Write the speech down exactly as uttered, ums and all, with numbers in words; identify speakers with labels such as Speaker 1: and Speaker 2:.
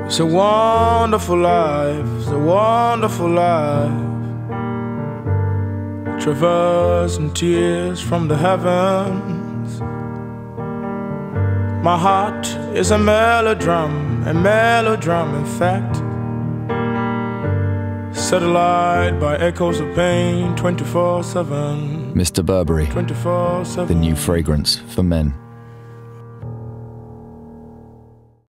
Speaker 1: It's a wonderful life, it's a wonderful life. Traversing tears from the heavens. My heart is a melodrum, a melodrum in fact. Set alight by echoes of pain twenty-four seven.
Speaker 2: Mister Burberry,
Speaker 1: twenty-four seven.
Speaker 2: the new fragrance for men.